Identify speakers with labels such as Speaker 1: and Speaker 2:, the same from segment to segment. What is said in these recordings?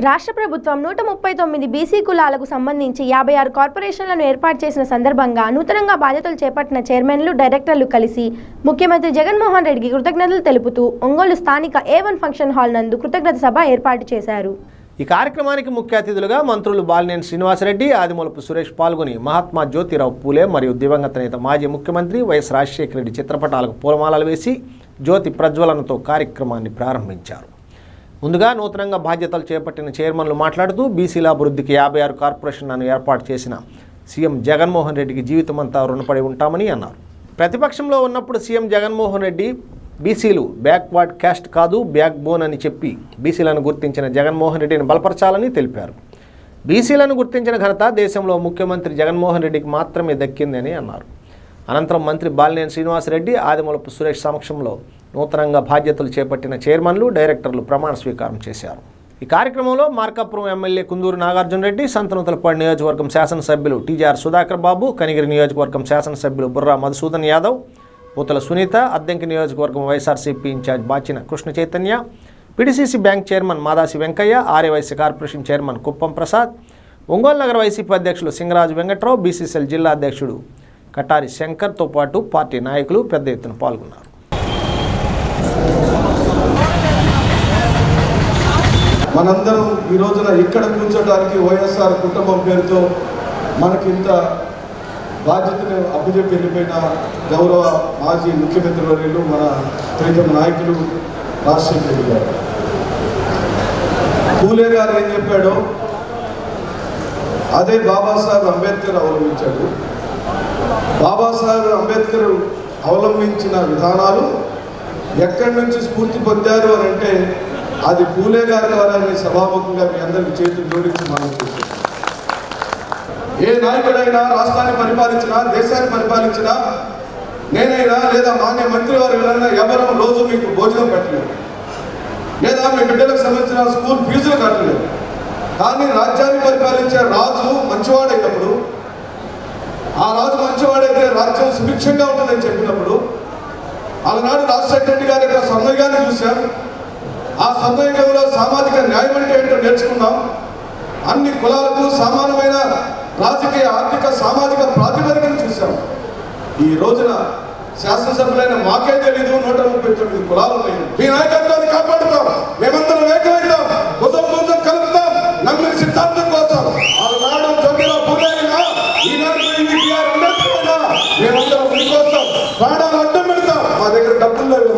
Speaker 1: రాష్ట్ర ప్రభుత్వం 139 బీసీ కులాలకు సంబంధించి 56 కార్పొరేషన్లను ఏర్పాటు చేసిన సందర్భంగా నూతనంగా బాధ్యతలు చేపట్టిన చైర్మన్లు, డైరెక్టర్లు కలిసి ముఖ్యమంత్రి జగన్మోహన్ రెడ్డికి కృతజ్ఞతలు తెలుపుతూ ఒంగోలు స్థానిక A1 ఫంక్షన్ హాల్ నందు కృతజ్ఞత సభ ఏర్పాటు చేశారు.
Speaker 2: ఈ కార్యక్రమానికి ముఖ్య అతిథులుగా మంత్రులు బాలినేని శ్రీనివాసరెడ్డి, ఆదిమూలపు సురేష్ పాల్గొని మహాత్మా జ్యోతిరావు పూలే మరియు దివంగత నేత మాజీ ముఖ్యమంత్రి వైఎస్ రాజశేఖర రెడ్డి చిత్రపటాలకు పూలమాలలు వేసి జ్యోతి ప్రజ్వలనతో కార్యక్రమాన్ని ప్రారంభించారు. ముందుగా నూతనంగా బాధ్యతలు చేపట్టిన చైర్మన్లు మాట్లాడుతూ బీసీల అభివృద్ధికి 56 కార్పొరేషన్లను ఏర్పాటు చేసిన సీఎం జగన్మోహన్ రెడ్డికి జీవితమంతా రుణపడి ఉంటామని అన్నారు. ప్రతిపక్షంలో ఉన్నప్పుడు సీఎం జగన్మోహన్ రెడ్డి బీసీలు బ్యాక్వర్డ్ క్యాస్ట్ కాదు, బ్యాక్ బోన్ అని చెప్పి బీసీలను గుర్తించిన జగన్మోహన్ రెడ్డిని బలపరచాలని తెలిపారు. బీసీలను గుర్తించిన ఘనత దేశంలో ముఖ్యమంత్రి జగన్మోహన్ రెడ్డికి మాత్రమే దక్కిందని అన్నారు. అనంతరం మంత్రి బాలినేని శ్రీనివాసరెడ్డి, ఆదిమూలపు సురేష్ సమక్షంలో నూతనంగా బాధ్యతలు చేపట్టిన చైర్మన్లు, డైరెక్టర్లు ప్రమాణ స్వీకారం చేశారు. ఈ కార్యక్రమంలో మార్కాపురం ఎమ్మెల్యే కుందూరు నాగార్జున రెడ్డి, సంతనూతలపాడు నియోజకవర్గం శాసనసభ్యులు టీజీఆర్ సుధాకర్ బాబు, కనిగిరి నియోజకవర్గం శాసనసభ్యులు బుర్రా మధుసూదన్ యాదవ్, పూతల సునీత, అద్దంకి నియోజకవర్గం YSRCP incharge Bachina Krishna Chaitanya, PDCC bank chairman Madasi Venkaiah, Aryavysya corporation chairman Kuppam Prasad, Ongole నగర వైసీపీ అధ్యక్షులు సింగరాజు వెంకట్రావు, బీసీసీఎల్ జిల్లా అధ్యక్షుడు కటారి శంకర్తో పాటు పార్టీ నాయకులు పెద్ద ఎత్తున పాల్గొన్నారు.
Speaker 3: మనందరం ఈ రోజున ఇక్కడ కూర్చోడానికి వైఎస్ఆర్ కుటుంబం పేరుతో మనకింత బాధ్యతను అప్పచెప్పి వెళ్ళిపోయిన గౌరవ మాజీ ముఖ్యమంత్రి వర్యులు, మన ప్రియతమ నాయకులు రాజశేఖర రెడ్డి గారు. పూలే గారు ఏం చెప్పాడో అదే బాబాసాహెబ్ అంబేద్కర్ అవలంబించాడు. బాబాసాహెబ్ అంబేద్కర్ అవలంబించిన విధానాలు ఎక్కడి నుంచి స్ఫూర్తి పొందారు అని అంటే అది పూలే గారి ద్వారా సభాముఖంగా మీ అందరికీ చేతులు జోడించి మనం చూస్తాం. ఏ నాయకుడైనా రాష్ట్రాన్ని పరిపాలించినా, దేశాన్ని పరిపాలించినా, నేనైనా లేదా మాన్య మంత్రి వారు ఎవరైనా రోజు మీకు భోజనం పెట్టలేదు, లేదా మీ బిడ్డలకు సంబంధించిన స్కూల్ ఫీజులు కట్టలేదు. కానీ రాజ్యాన్ని పరిపాలించే రాజు మంచివాడైనప్పుడు, ఆ రాజు మంచివాడైతే రాజ్యం సుభిక్షంగా ఉంటుందని చెప్పినప్పుడు ఆనాడు రాజశేఖర రెడ్డి గారి యొక్క స్వర్ణయుగాన్ని చూశాం. ఆ స్వర్ణయుగంలో సామాజిక న్యాయం అంటే ఏంటో నేర్చుకున్నాం. అన్ని కులాలకు సమానమైన రాజకీయ, ఆర్థిక, సామాజిక ప్రాతిపదికను చూశాం. ఈ రోజున శాసనసభ్యులైన మాకే తెలీదు 139 కులాలు ఉన్నాయి. మీ నాయకత్వాన్ని కాపాడుతాం, మేమందరం ఏకమవుతాం, భుజం భుజం కలుపుతాం నమ్మిన సిద్ధాంతం కోసం. ఆనాడు జ్యోతిరావు పూలే అయినా, ఈనాడు మేమందరం మీకోసం ప్రాణాలు అడ్డం పెడతాం. మా దగ్గర డబ్బులు లేవు.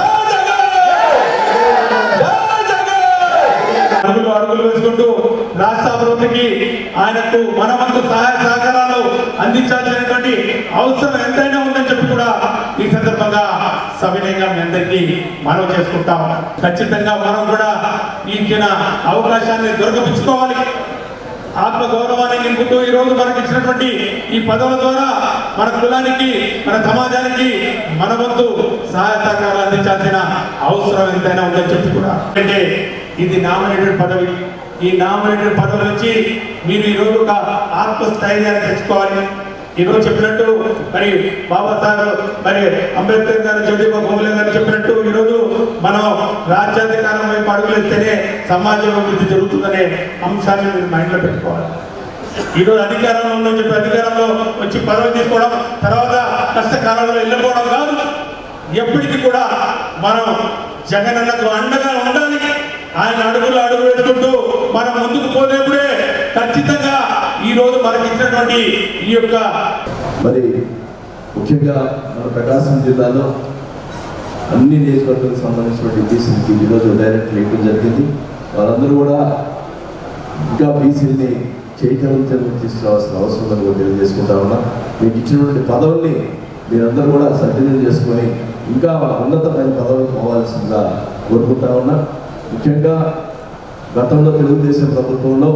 Speaker 4: అడుగులు వేసుకుంటూ రాష్ట్ర అభివృద్ధికి ఆయనకు మన వంతు సహాయ సహకారాలు అందించాల్సినటువంటి అవసరం ఎంతైనా ఉందని చెప్పి కూడా ఈ సందర్భంగా సవినయంగా మీ అందరికీ మనవి చేసుకుంటాం. ఖచ్చితంగా మనం కూడా ఇచ్చిన అవకాశాన్ని దొరకపించుకోవాలి. ఆత్మగౌరవాన్ని నింపుతూ ఈ రోజు మనకి ఇచ్చినటువంటి ఈ పదవుల ద్వారా మన కులానికి, మన సమాజానికి మన వంతు సహాయ సహకారాలు అందించాల్సిన అవసరం ఎంతైనా ఉందని చెప్పి కూడా, అంటే ఇది నామినేటెడ్ పదవి. ఈ నామినేటెడ్ పదవి నుంచి మీరు ఈరోజు ఒక ఆత్మస్థైర్యాన్ని తెచ్చుకోవాలి. ఈరోజు చెప్పినట్టు మరి బాబాసాహెబ్ మరి అంబేద్కర్ గారు, జ్యోతిబా పూలే గారు చెప్పినట్టు ఈరోజు మనం రాజ్యాధికారం వైపు అడుగులేస్తేనే సమాజం అభివృద్ధి జరుగుతుందనే అంశాన్ని మీరు మైండ్లో పెట్టుకోవాలి. ఈరోజు అధికారంలో ఉందని చెప్పి అధికారంలో వచ్చి పదవి తీసుకోవడం, తర్వాత కష్టకాలంలో వెళ్ళిపోవడం కాదు. ఎప్పటికీ కూడా మనం జగనన్నకు అండగా ఉండాలి. ఆయన అడుగు వేసుకుంటూ మనం ముందుకు పోలేప్పుడే ఖచ్చితంగా ఈ రోజు మనకి ఇచ్చినటువంటి ఈ యొక్క
Speaker 5: మరి ముఖ్యంగా మన ప్రకాశం జిల్లాలో అన్ని నియోజకవర్గాలకు సంబంధించినటువంటి బీసీలకి ఈరోజు డైరెక్ట్ వేయడం జరిగింది. వాళ్ళందరూ కూడా ఇంకా బీసీలని చైతన్యం తీసుకురావాల్సిన అవసరం ఉందని కూడా తెలియజేసుకుంటా ఉన్నా. మీకు ఇచ్చినటువంటి పదవుల్ని మీరందరూ కూడా సద్వినియోగం చేసుకొని ఇంకా ఉన్నతమైన పదవులు పోవాల్సిందిగా కోరుకుంటా ఉన్నా. ముఖ్యంగా గతంలో తెలుగుదేశం ప్రభుత్వంలో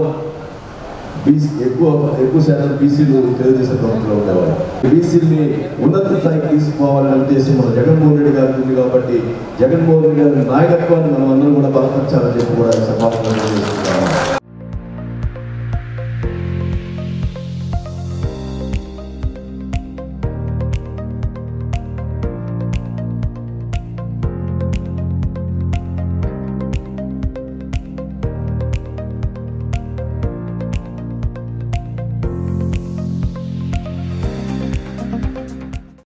Speaker 5: ఎక్కువ శాతం బీసీలు తెలుగుదేశం ప్రభుత్వంలో ఉండేవారు. బీసీని ఉన్నత స్థాయికి తీసుకోవాలనే ఉద్దేశం మన జగన్మోహన్ రెడ్డి గారికి ఉంది. కాబట్టి జగన్మోహన్ రెడ్డి గారి నాయకత్వాన్ని మనం అందరం కూడా బలపరచాలని చెప్పి కూడా సభాపతి